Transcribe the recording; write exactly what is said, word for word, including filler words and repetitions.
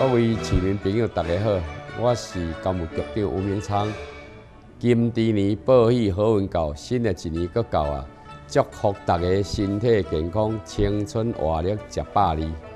各位市民朋友，大家好，我是教务局长吴明昌。金猪年报喜好运到，新的一年搁到啊！祝福大家身体健康，青春活力，食百二。